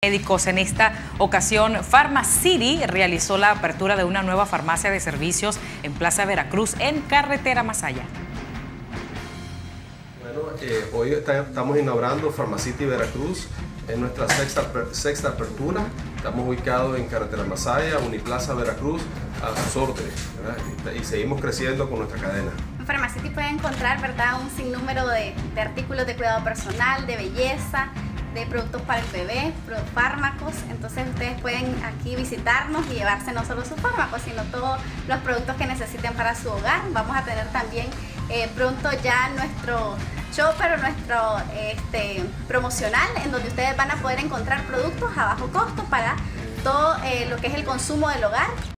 Médicos. En esta ocasión, Pharmacity realizó la apertura de una nueva farmacia de servicios en Plaza Veracruz, en Carretera Masaya. Bueno, hoy estamos inaugurando Pharmacity Veracruz, en nuestra sexta apertura. Estamos ubicados en Carretera Masaya, Uniplaza Veracruz, a sus órdenes, ¿verdad? Y seguimos creciendo con nuestra cadena. En Pharmacity pueden encontrar, ¿verdad?, un sinnúmero de artículos de cuidado personal, de belleza, de productos para el bebé, fármacos. Entonces ustedes pueden aquí visitarnos y llevarse no solo sus fármacos, sino todos los productos que necesiten para su hogar. Vamos a tener también pronto ya nuestro shopper o nuestro promocional, en donde ustedes van a poder encontrar productos a bajo costo para todo lo que es el consumo del hogar.